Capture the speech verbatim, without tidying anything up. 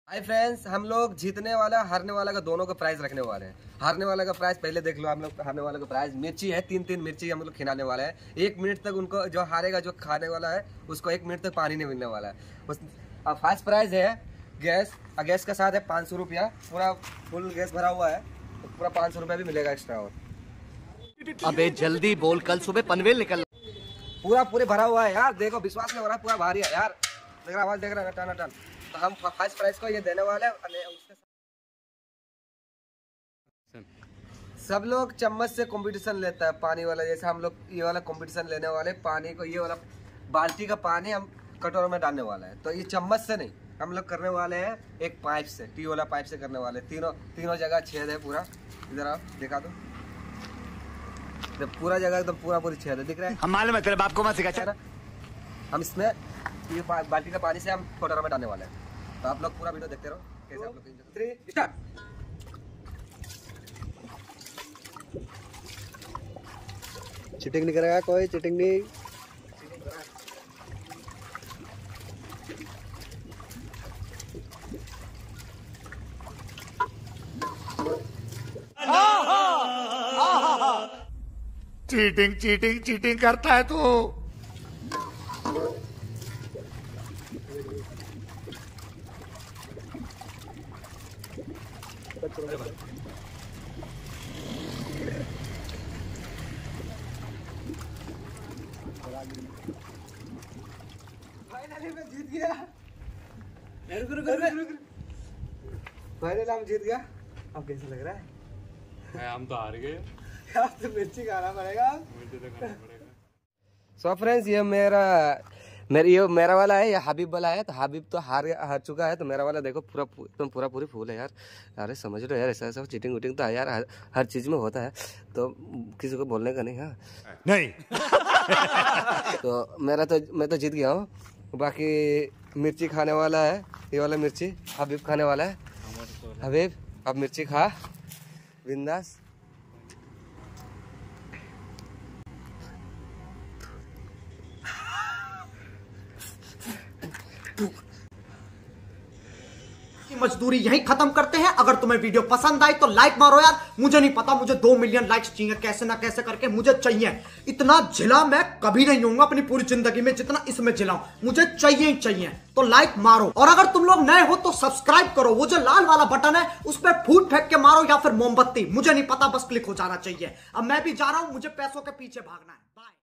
Hi friends, हम लोग जीतने वाला हारने वाला का दोनों का प्राइस रखने वाले हैं। हारने वाला का प्राइस पहले देख लो। हम लोग हारने वाले का प्राइस मिर्ची है, तीन तीन मिर्ची हम लोग खिलाने वाला है। एक मिनट तक उनको जो हारेगा, जो खाने वाला है, उसको एक मिनट तक पानी नहीं मिलने वाला है। उस अब फर्स्ट प्राइस है गैस। गैस का साथ है पाँच सौ रुपया। पूरा फुल गैस भरा हुआ है तो पूरा पाँच सौ रुपया भी मिलेगा एक्स्ट्रा। और अबे जल्दी बोल, कल सुबह पनवेल निकल। पूरा पूरे भरा हुआ है यार, देखो विश्वास नहीं हो रहा, पूरा भारी है यार। देख रहा आवाज, देख रहा टन टन। तो हम फर्स्ट प्राइस को ये देने वाले हैं। सब लोग चम्मच से कंपटीशन लेता है पानी वाला, जैसे हम लोग ये वाला कंपटीशन लेने वाले। पानी को ये वाला बाल्टी का पानी हम कटोरे में डालने वाला है। तो ये चम्मच से नहीं, हम लोग करने वाले हैं एक पाइप से, टी वाला पाइप से करने वाले। तीनों तीनों जगह छेद है पूरा। इधर आप दिखा दो, पूरा जगह एकदम पूरा पूरी छेद है, दिख रहा है। हम मालूम है तेरे बाप को मत सिखा। हम इसमें ये बाल्टी का पानी से हम कटोरा में डालने वाले हैं। तो आप लोग पूरा वीडियो देखते रहो कैसे आप लोग। Three start. चीटिंग नहीं करेगा कोई, चीटिंग नहीं। चीटिंग चीटिंग चीटिंग करता है तू। फाइनली मैं जीत गया। फाइनली हम जीत गया। अब कैसा लग रहा है? हम तो हार गए। अब तो मिर्ची खाना पड़ेगा। मुझे तो खाना पड़ेगा। सो फ्रेंड्स, ये मेरा मेरी ये मेरा वाला है, ये हबीब वाला है। तो हबीब तो हार हार चुका है, तो मेरा वाला देखो पूरा एकदम पूरा पूरी फूल है यार। अरे समझ लो यार, ऐसा ऐसा चीटिंग वीटिंग तो यार हर, हर चीज़ में होता है, तो किसी को बोलने का नहीं। हाँ नहीं। तो मेरा तो मैं तो जीत गया हूँ। बाकी मिर्ची खाने वाला है, ये वाला मिर्ची हबीब खाने वाला है। हबीब अब मिर्ची खा बिंदास। मजदूरी यहीं खत्म करते हैं। अगर तुम्हें वीडियो पसंद आई तो लाइक मारो यार। मुझे नहीं पता, मुझे दो मिलियन लाइक्स चाहिए, कैसे ना कैसे करके मुझे चाहिए। इतना झिला मैं कभी नहीं होऊंगा अपनी पूरी जिंदगी में जितना इसमें झिलाऊं। मुझे चाहिए ही चाहिए। तो लाइक मारो, और अगर तुम लोग नए हो तो सब्सक्राइब करो। वो जो लाल वाला बटन है उस पर फूट फेंक के मारो या फिर मोमबत्ती, मुझे नहीं पता, बस क्लिक हो जाना चाहिए। अब मैं भी जा रहा हूं, मुझे पैसों के पीछे भागना है। बाय।